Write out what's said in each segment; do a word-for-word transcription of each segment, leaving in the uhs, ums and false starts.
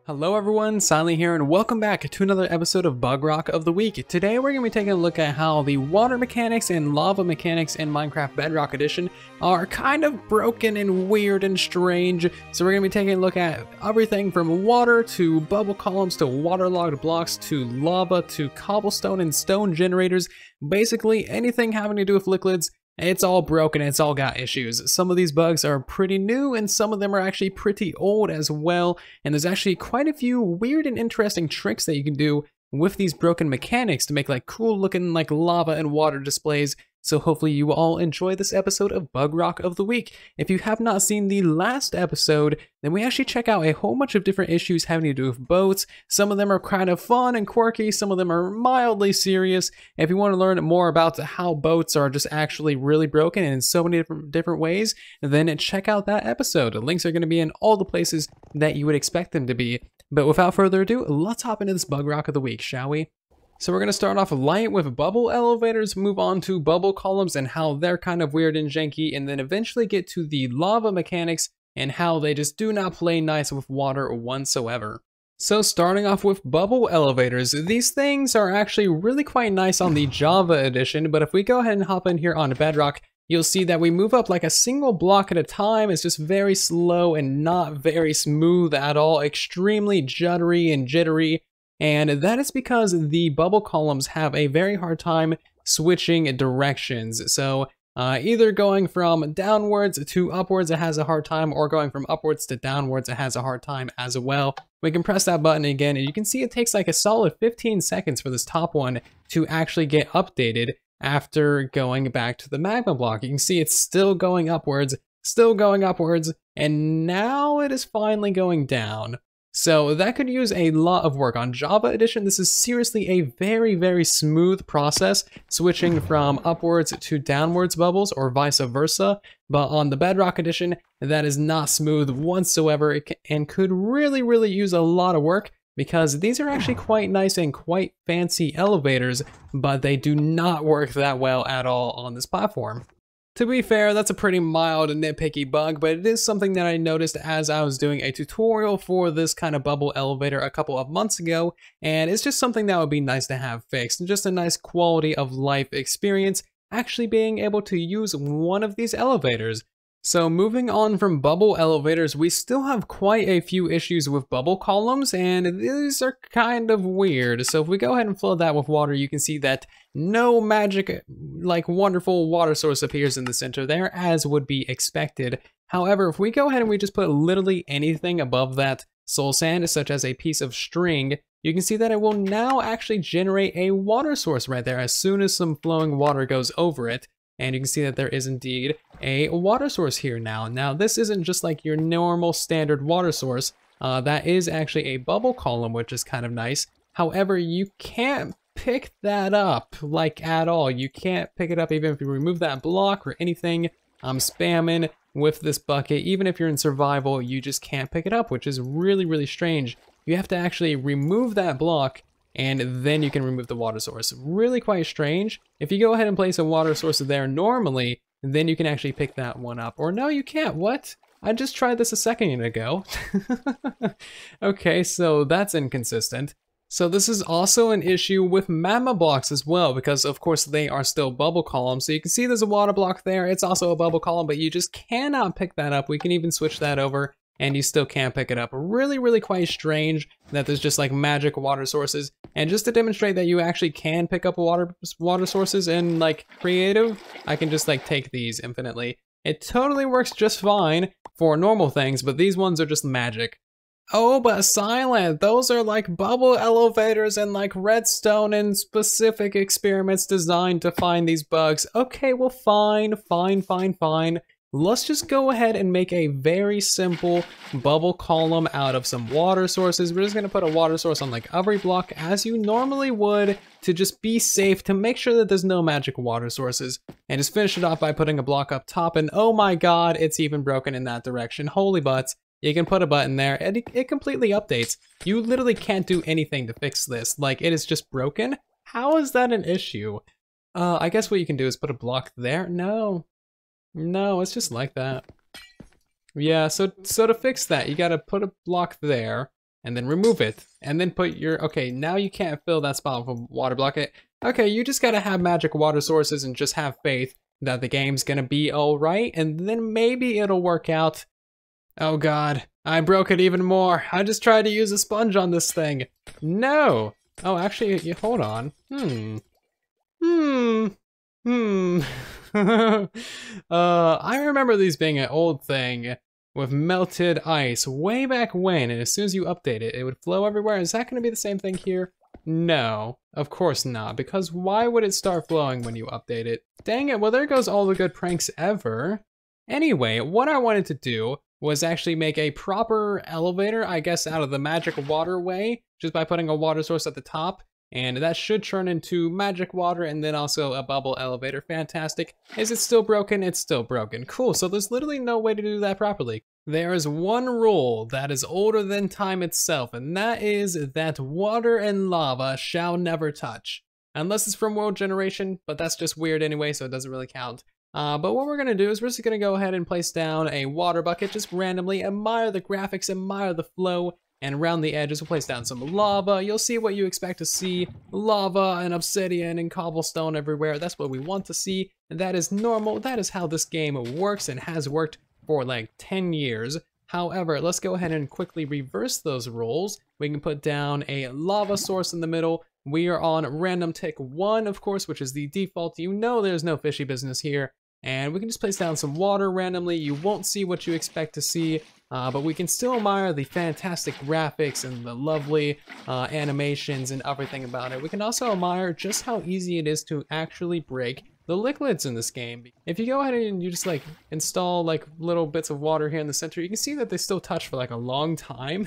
Hello everyone, Silent here, and welcome back to another episode of Bugrock of the Week. Today we're going to be taking a look at how the water mechanics and lava mechanics in Minecraft Bedrock Edition are kind of broken and weird and strange. So we're going to be taking a look at everything from water to bubble columns to waterlogged blocks to lava to cobblestone and stone generators. Basically anything having to do with liquids. It's all broken, it's all got issues. Some of these bugs are pretty new and some of them are actually pretty old as well. And there's actually quite a few weird and interesting tricks that you can do with these broken mechanics to make like cool looking like lava and water displays. So hopefully you all enjoy this episode of Bugrock of the Week. If you have not seen the last episode, then we actually check out a whole bunch of different issues having to do with boats. Some of them are kind of fun and quirky, some of them are mildly serious. If you want to learn more about how boats are just actually really broken in so many different, different ways, then check out that episode. The links are going to be in all the places that you would expect them to be. But without further ado, let's hop into this Bugrock of the Week, shall we? So we're going to start off light with bubble elevators, move on to bubble columns and how they're kind of weird and janky, and then eventually get to the lava mechanics and how they just do not play nice with water whatsoever. So starting off with bubble elevators, these things are actually really quite nice on the Java edition, but if we go ahead and hop in here on Bedrock, you'll see that we move up like a single block at a time. It's just very slow and not very smooth at all, extremely juddery and jittery. And that is because the bubble columns have a very hard time switching directions. So uh, either going from downwards to upwards, it has a hard time, or going from upwards to downwards, it has a hard time as well. We can press that button again, and you can see it takes like a solid fifteen seconds for this top one to actually get updated after going back to the magma block. You can see it's still going upwards, still going upwards, and now it is finally going down. So that could use a lot of work. On Java Edition, this is seriously a very, very smooth process, switching from upwards to downwards bubbles or vice versa. But on the Bedrock Edition, that is not smooth whatsoever and could really, really use a lot of work because these are actually quite nice and quite fancy elevators, but they do not work that well at all on this platform. To be fair, that's a pretty mild and nitpicky bug, but it is something that I noticed as I was doing a tutorial for this kind of bubble elevator a couple of months ago, and it's just something that would be nice to have fixed, and just a nice quality of life experience actually being able to use one of these elevators. So moving on from bubble elevators, we still have quite a few issues with bubble columns, and these are kind of weird. So if we go ahead and flood that with water, you can see that no magic, like wonderful water source appears in the center there, as would be expected. However, if we go ahead and we just put literally anything above that soul sand, such as a piece of string, you can see that it will now actually generate a water source right there as soon as some flowing water goes over it. And you can see that there is indeed a water source here now. Now, this isn't just like your normal standard water source. Uh, that is actually a bubble column, which is kind of nice. However, you can't pick that up like at all. You can't pick it up even if you remove that block or anything. I'm spamming with this bucket. Even if you're in survival, you just can't pick it up, which is really, really strange. You have to actually remove that block and then you can remove the water source. Really quite strange. If you go ahead and place a water source there normally, then you can actually pick that one up. Or no, you can't. What? I just tried this a second ago. Okay, so that's inconsistent. So this is also an issue with magma blocks as well, because of course they are still bubble columns. So you can see there's a water block there. It's also a bubble column, but you just cannot pick that up. We can even switch that over and you still can't pick it up. Really, really quite strange that there's just like magic water sources. And just to demonstrate that you actually can pick up water water sources in like creative, I can just like take these infinitely. It totally works just fine for normal things, but these ones are just magic. Oh, but Silent, those are like bubble elevators and like redstone and specific experiments designed to find these bugs. Okay, well fine, fine, fine, fine. Let's just go ahead and make a very simple bubble column out of some water sources. We're just gonna put a water source on like every block as you normally would to just be safe, to make sure that there's no magic water sources. And just finish it off by putting a block up top, and oh my god, it's even broken in that direction. Holy butts. You can put a button there and it, it completely updates. You literally can't do anything to fix this. Like, it is just broken. How is that an issue? Uh, I guess what you can do is put a block there. No. No, it's just like that. Yeah, so so to fix that, you gotta put a block there, and then remove it, and then put your, okay, now you can't fill that spot with a water bucket. Okay, you just gotta have magic water sources and just have faith that the game's gonna be alright, and then maybe it'll work out. Oh god, I broke it even more. I just tried to use a sponge on this thing. No! Oh, actually, you, hold on. Hmm. Hmm. Hmm. uh, I remember these being an old thing with melted ice way back when, and as soon as you update it, it would flow everywhere. Is that gonna be the same thing here? No, of course not, because why would it start flowing when you update it? Dang it, well there goes all the good pranks ever. Anyway, what I wanted to do was actually make a proper elevator, I guess, out of the magic waterway, just by putting a water source at the top, and that should turn into magic water and then also a bubble elevator. Fantastic. Is it still broken? It's still broken. Cool, so there's literally no way to do that properly. There is one rule that is older than time itself, and that is that water and lava shall never touch. Unless it's from world generation, but that's just weird anyway, so it doesn't really count. Uh, but what we're gonna do is we're just gonna go ahead and place down a water bucket, just randomly, admire the graphics, admire the flow, and around the edges we'll place down some lava. You'll see what you expect to see, lava and obsidian and cobblestone everywhere. That's what we want to see, and that is normal. That is how this game works and has worked for like ten years. However, let's go ahead and quickly reverse those roles. We can put down a lava source in the middle. We are on random tick one, of course, which is the default. You know there's no fishy business here. And we can just place down some water randomly. You won't see what you expect to see, uh, but we can still admire the fantastic graphics and the lovely uh, animations and everything about it. We can also admire just how easy it is to actually break the liquids in this game. If you go ahead and you just like install like little bits of water here in the center, you can see that they still touch for like a long time.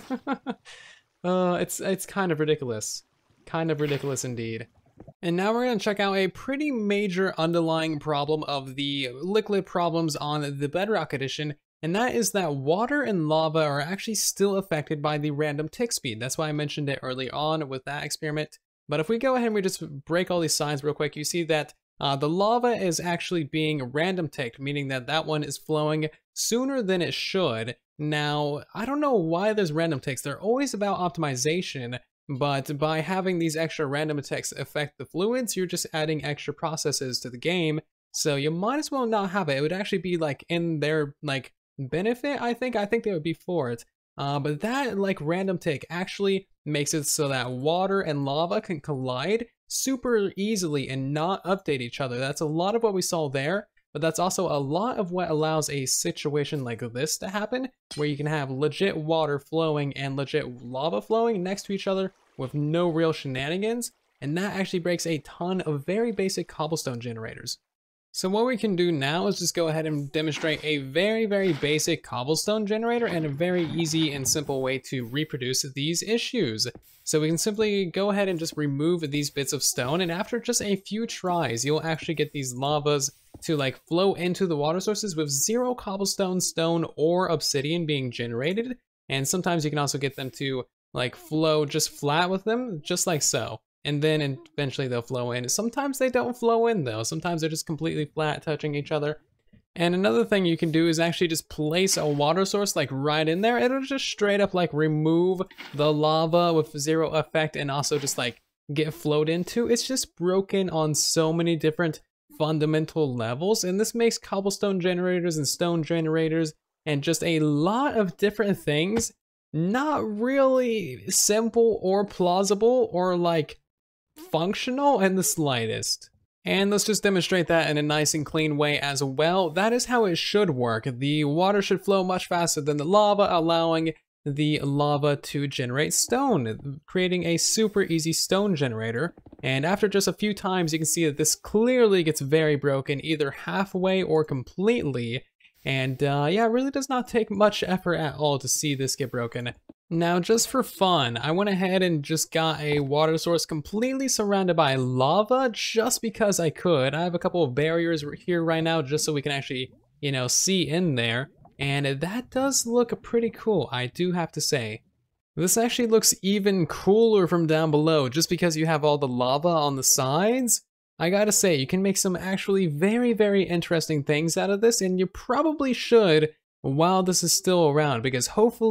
uh, it's, it's kind of ridiculous. Kind of ridiculous indeed. And now we're going to check out a pretty major underlying problem of the liquid problems on the Bedrock edition, and that is that water and lava are actually still affected by the random tick speed. That's why I mentioned it early on with that experiment. But if we go ahead and we just break all these signs real quick, you see that uh, the lava is actually being random ticked, meaning that that one is flowing sooner than it should. Now, I don't know why there's random ticks. They're always about optimization. But by having these extra random attacks affect the fluids, you're just adding extra processes to the game. So you might as well not have it. It would actually be like in their like benefit, I think. I think they would be for it. Uh, but that like random tick actually makes it so that water and lava can collide super easily and not update each other. That's a lot of what we saw there. But that's also a lot of what allows a situation like this to happen, where you can have legit water flowing and legit lava flowing next to each other with no real shenanigans, and that actually breaks a ton of very basic cobblestone generators. So what we can do now is just go ahead and demonstrate a very, very basic cobblestone generator and a very easy and simple way to reproduce these issues. So we can simply go ahead and just remove these bits of stone, and after just a few tries, you'll actually get these lavas to like flow into the water sources with zero cobblestone, stone, or obsidian being generated. And sometimes you can also get them to like flow just flat with them, just like so. And then eventually they'll flow in. Sometimes they don't flow in though. Sometimes they're just completely flat, touching each other. And another thing you can do is actually just place a water source like right in there. It'll just straight up like remove the lava with zero effect and also just like get flowed into. It's just broken on so many different fundamental levels, and this makes cobblestone generators and stone generators and just a lot of different things not really simple or plausible or like functional in the slightest. And let's just demonstrate that in a nice and clean way as well. That is how it should work. The water should flow much faster than the lava, allowing the lava to generate stone, creating a super easy stone generator. And after just a few times, you can see that this clearly gets very broken, either halfway or completely. And uh, yeah, it really does not take much effort at all to see this get broken. Now, just for fun, I went ahead and just got a water source completely surrounded by lava just because I could. I have a couple of barriers here right now just so we can actually, you know, see in there. And that does look pretty cool, I do have to say. This actually looks even cooler from down below just because you have all the lava on the sides. I gotta say, you can make some actually very, very interesting things out of this, and you probably should while this is still around, because hopefully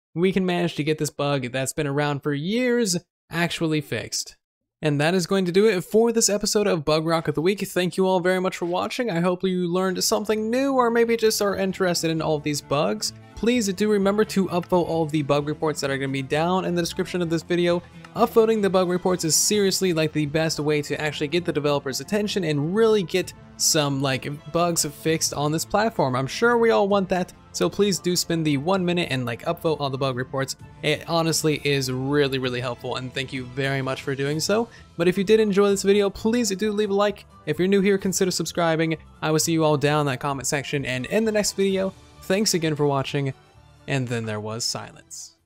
we can manage to get this bug that's been around for years actually fixed. And that is going to do it for this episode of Bugrock of the Week. Thank you all very much for watching. I hope you learned something new, or maybe just are interested in all of these bugs. Please do remember to upvote all of the bug reports that are going to be down in the description of this video. Upvoting the bug reports is seriously like the best way to actually get the developers' attention and really get some like bugs fixed on this platform. I'm sure we all want that, so please do spend the one minute and like upvote all the bug reports. It honestly is really, really helpful, and thank you very much for doing so. But if you did enjoy this video, please do leave a like. If you're new here, consider subscribing. I will see you all down in that comment section and in the next video. Thanks again for watching, and then there was silence.